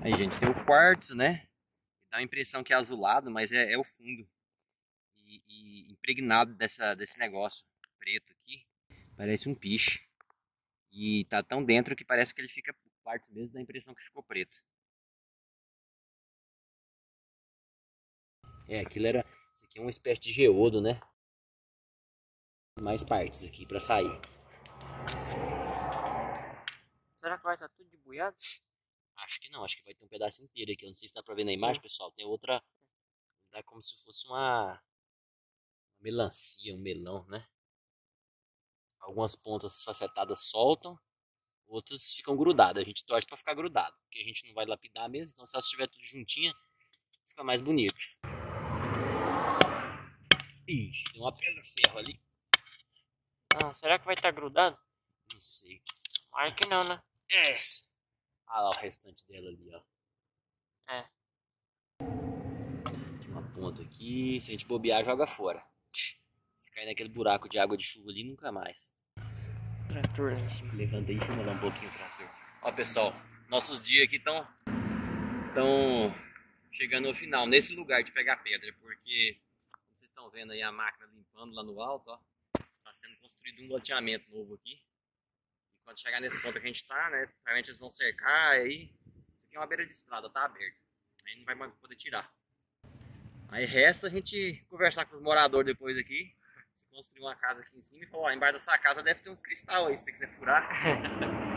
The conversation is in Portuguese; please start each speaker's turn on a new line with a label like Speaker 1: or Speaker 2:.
Speaker 1: Aí, gente, tem o quartzo, né? Dá a impressão que é azulado, mas é o fundo. E impregnado desse negócio preto aqui. Parece um piche. E tá tão dentro que parece que ele fica, o quartzo mesmo, dá a impressão que ficou preto. Aquilo era, isso aqui é uma espécie de geodo, né? Mais partes aqui pra sair.
Speaker 2: Será que vai estar tudo de buiado?
Speaker 1: Acho que não, acho que vai ter um pedaço inteiro aqui. Eu não sei se dá pra ver na imagem, pessoal. Tem outra, dá como se fosse uma melancia, um melão, né? Algumas pontas facetadas soltam, outras ficam grudadas. A gente torce pra ficar grudado, porque a gente não vai lapidar mesmo. Então se elas estiver tudo juntinha, fica mais bonito. Ixi, tem uma pedra ferro ali.
Speaker 2: Ah, será que vai estar grudado?
Speaker 1: Não sei.
Speaker 2: Acho que não, né?
Speaker 1: Yes! Ah lá o restante dela ali, ó.
Speaker 2: É.
Speaker 1: Uma ponta aqui. Se a gente bobear, joga fora. Se cair naquele buraco de água de chuva ali, nunca mais.
Speaker 2: Trator lá em cima.
Speaker 1: Levanta aí e filma lá um pouquinho o trator. Ó, pessoal, nossos dias aqui estão chegando ao final, nesse lugar de pegar pedra, porque, como vocês estão vendo aí a máquina limpando lá no alto, ó, tá sendo construído um loteamento novo aqui. E quando chegar nesse ponto que a gente tá, né, provavelmente eles vão cercar, aí, isso aqui é uma beira de estrada, tá aberto. Aí não vai mais poder tirar. Aí resta a gente conversar com os moradores depois aqui, se construir uma casa aqui em cima e falar, ó, embaixo dessa casa deve ter uns cristais aí, se você quiser furar.